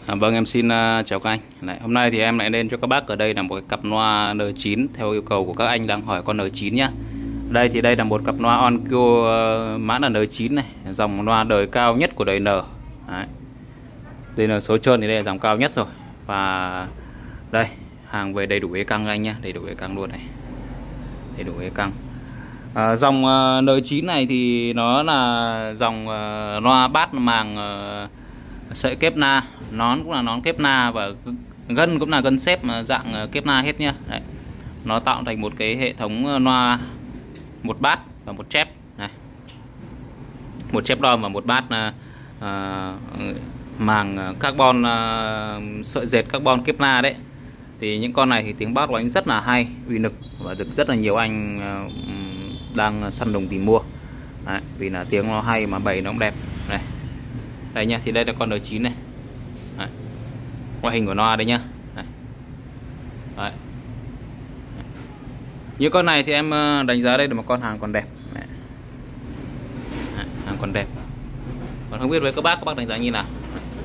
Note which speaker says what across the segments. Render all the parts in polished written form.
Speaker 1: Vâng, em xin chào các anh. Đấy, hôm nay thì em lại lên cho các bác ở đây là một cái cặp loa N9 theo yêu cầu của các anh đang hỏi con N9 nhá. Đây là một cặp loa Onkyo mã là N9 này, dòng loa đời cao nhất của đời N. Đấy. Đây là số trơn thì đây là dòng cao nhất rồi. Và đây, hàng về đầy đủ ế căng anh nhá, đầy đủ ế căng luôn này. Đầy đủ ế căng. Dòng N9 này thì nó là dòng loa bát màng sợi kép na, nón cũng là nón kép na và gân cũng là gân xếp dạng kép na hết nhá. Đấy. Nó tạo thành một cái hệ thống loa một bát và một chép này, một chép đom và một bát màng carbon, sợi dệt carbon kép na đấy. Thì những con này thì tiếng bass của anh rất là hay, uy lực và được rất là nhiều anh đang săn lùng tìm mua. Đấy, vì là tiếng nó hay mà bày nó cũng đẹp này. Đây nhá, thì đây là con N9 này. Đấy. Ngoại hình của nó đây nhá. Đấy. Đấy. Như con này thì em đánh giá đây là một con hàng còn đẹp. Đấy. Đấy, hàng còn đẹp. Còn không biết với các bác đánh giá như nào.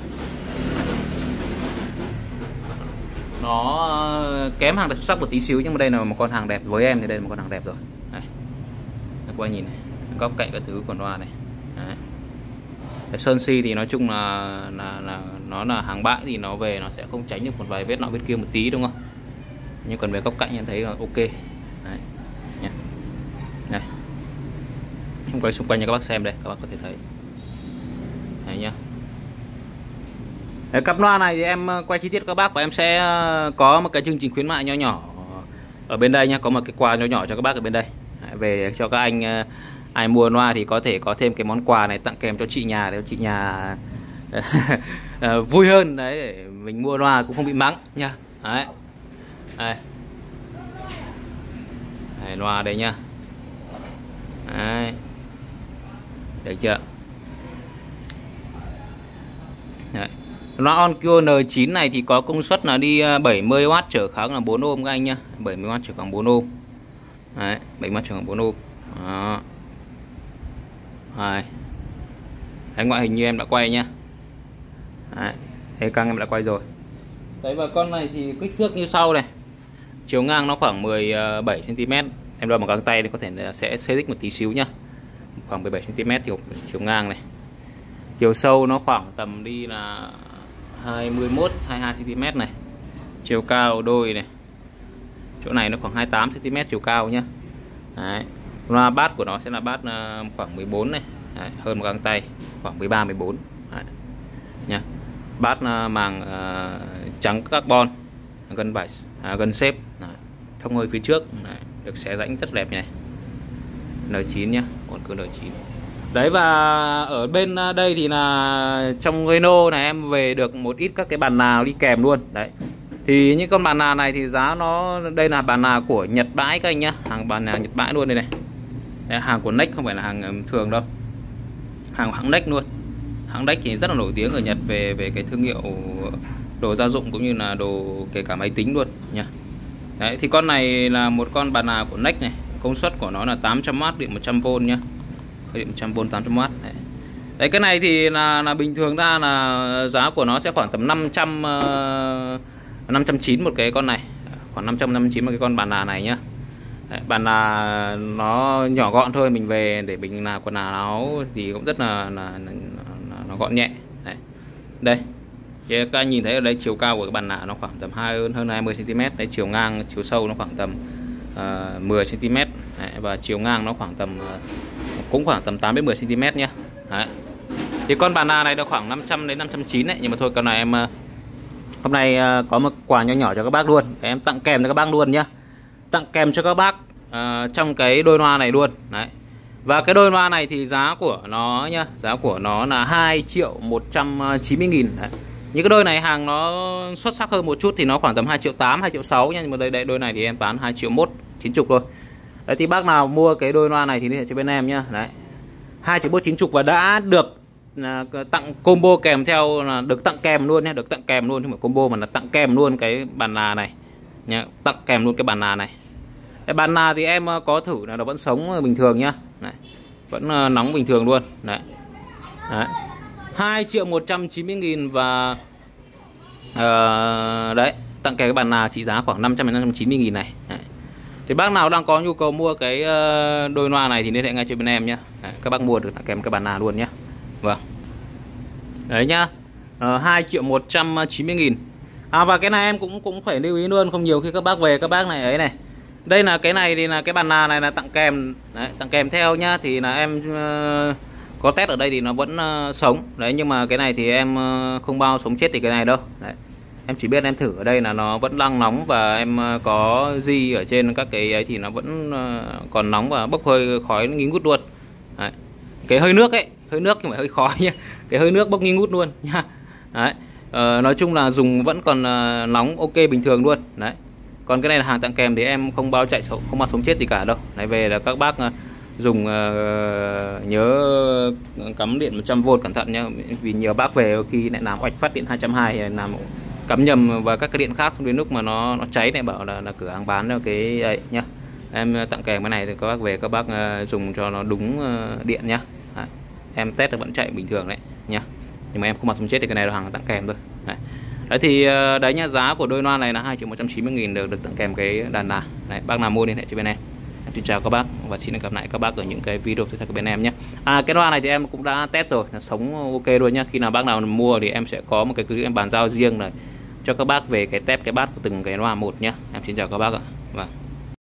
Speaker 1: Nó kém hàng đẹp xuất sắc một tí xíu nhưng mà đây là một con hàng đẹp, với em thì đây là một con hàng đẹp rồi. Đây. Các bạn nhìn này, góc cạnh các thứ của loa này. Đấy. Cái sơn si thì nói chung là nó là hàng bãi thì nó về nó sẽ không tránh được một vài vết nọ vết kia một tí, đúng không? Nhưng còn về góc cạnh em thấy là ok. Đấy. Nha. Đây. Em quay xung quanh cho các bác xem đây, các bác có thể thấy. Đấy nhá. Đấy, cặp loa này thì em quay chi tiết các bác và em sẽ có một cái chương trình khuyến mại nhỏ nhỏ ở bên đây nha, có một cái quà nhỏ nhỏ cho các bác ở bên đây. Đấy, về để cho các anh ai mua loa thì có thể có thêm cái món quà này tặng kèm cho chị nhà để chị nhà vui hơn đấy, để mình mua loa cũng không bị mắng nha. Đấy. Đây. Đây, loa đây nha. Đấy. Được chưa? Đấy. Loa Onkyo N9 này thì có công suất là đi 70W trở kháng là 4 ohm các anh nhá. 70W trở kháng 4 ohm. Đấy, 70W trở kháng 4 ohm. Đó. Đấy. Đấy, ngoại hình như em đã quay nhá. Đấy, ế căng em đã quay rồi. Đấy, và con này thì kích thước như sau này. Chiều ngang nó khoảng 17 cm. Em đo bằng găng tay thì có thể là sẽ xê dịch một tí xíu nhá. Khoảng 17 cm thì chiều ngang này. Chiều sâu nó khoảng tầm đi là 21 22 cm này. Chiều cao đôi này. Chỗ này nó khoảng 28 cm chiều cao nhá. Đấy. Loa bát của nó sẽ là bát khoảng 14 này. Đấy, hơn một găng tay, khoảng 13 14. Đấy. Nha. Bát màng trắng carbon, gân vải gân xếp. Đấy. Thông hơi phía trước. Đấy. Được xé rãnh rất đẹp này. N9 nhá, còn cứ N9. Đấy, và ở bên đây thì là trong Reno này em về được một ít các cái bàn nà đi kèm luôn. Đấy. Thì những con bàn nà này thì giá nó, đây là bàn nà của Nhật bãi các anh nhá, hàng bàn nà Nhật bãi luôn đây này. Đấy, hàng của NEC không phải là hàng thường đâu. Hàng hãng NEC luôn. Hãng NEC thì rất là nổi tiếng ở Nhật về cái thương hiệu đồ gia dụng cũng như là đồ kể cả máy tính luôn nha. Đấy, thì con này là một con bàn nà của NEC này, công suất của nó là 800W điện 100V nhá. Điện 100V 800W. Đấy. Đấy, cái này thì là bình thường ra là giá của nó sẽ khoảng tầm 590 một cái con này. Khoảng 590 một cái con bàn nà này nhá. Đấy, bàn nà nó nhỏ gọn thôi, mình về để mình là quần áo thì cũng rất là nó gọn nhẹ. Đấy. Đây. Thì các anh nhìn thấy ở đây chiều cao của cái bàn nà nó khoảng tầm hơn 20 cm. Đấy, chiều ngang, chiều sâu nó khoảng tầm 10 cm. Đấy, và chiều ngang nó khoảng tầm cũng khoảng tầm 8 đến 10 cm nhá. Đấy. Thì con bàn nà này nó khoảng 500 đến 590 đấy, nhưng mà thôi con này em hôm nay có một quà nhỏ nhỏ cho các bác luôn. Em tặng kèm cho các bác luôn nhá. Tặng kèm cho các bác trong cái đôi loa này luôn. Đấy. Và cái đôi loa này thì giá của nó nhá, giá của nó là 2.190.000. Đấy. Những cái đôi này hàng nó xuất sắc hơn một chút thì nó khoảng tầm 2.800.000, 2.600.000 nha, nhưng mà đây đôi này thì em bán 2.190.000 thôi. Đấy, thì bác nào mua cái đôi loa này thì liên hệ cho bên em nhá. Đấy. 2.190.000 và đã được tặng combo kèm theo, là được tặng kèm luôn nhé, được tặng kèm luôn, không phải combo mà là tặng kèm luôn cái bàn nà này nhá, tặng kèm luôn cái bàn nà này. Cái bàn nà thì em có thử là nó vẫn sống bình thường nhá. Này. Vẫn nóng bình thường luôn. Đấy. Đấy. 2.190.000 và Đấy, tặng kèm cái bàn là trị giá khoảng 500 đến 590.000 này. Đấy. Thì bác nào đang có nhu cầu mua cái đôi loa này thì liên hệ ngay cho bên em nhé. Đấy, các bác mua được tặng kèm cái bàn là luôn nhé. Vâng. Đấy nhá. 2.190.000. Và cái này em cũng phải lưu ý luôn, không nhiều khi các bác về các bác này ấy này. Đây là cái này thì là cái bàn là này là tặng kèm. Đấy, tặng kèm theo nhá, thì là em có test ở đây thì nó vẫn sống. Đấy, nhưng mà cái này thì em không bao sống chết thì cái này đâu. Đấy. Em chỉ biết em thử ở đây là nó vẫn đang nóng, và em có di ở trên các cái ấy thì nó vẫn còn nóng và bốc hơi khói nghi ngút luôn. Đấy. Cái hơi nước ấy, hơi nước nhưng mà hơi khói nhá. Cái hơi nước bốc nghi ngút luôn nha. Đấy. Nói chung là dùng vẫn còn nóng ok bình thường luôn. Đấy. Còn cái này là hàng tặng kèm thì em không bao chạy không bao sống chết gì cả đâu. Đấy, về là các bác dùng nhớ cắm điện 100V cẩn thận nhá, vì nhiều bác về khi lại làm oạch phát điện 220 làm cắm nhầm vào các cái điện khác, xong đến lúc mà nó cháy này bảo là cửa hàng bán cho cái ấy nhá. Em tặng kèm cái này thì các bác về các bác dùng cho nó đúng điện nhá. Đấy. Em test vẫn chạy bình thường đấy nhá, nhưng mà em không mặc sống chết thì cái này là hàng tặng kèm thôi. Đấy. Đấy thì đấy nhá, giá của đôi loa này là 2.190.000 được tặng kèm cái đàn là. Đấy, bác nào mua liên hệ cho bên em. Em xin chào các bác và xin gặp lại các bác ở những cái video tiếp theo của bên em nhé. Cái loa này thì em cũng đã test rồi, là sống ok luôn nhá. Khi nào bác nào mua thì em sẽ có một cái clip em bàn giao riêng này cho các bác về cái test cái bát của từng cái loa một nhé. Em xin chào các bác ạ.